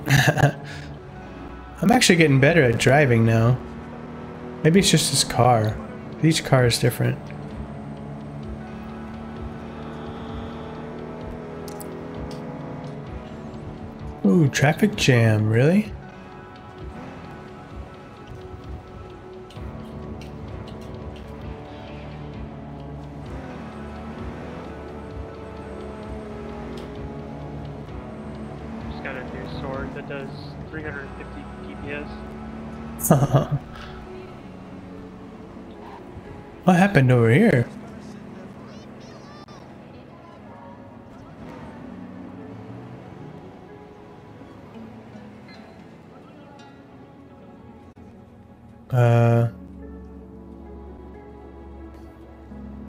I'm actually getting better at driving now. Maybe it's just this car. Each car is different. Ooh, traffic jam, really? Just got a new sword that does 350 DPS. What happened over here?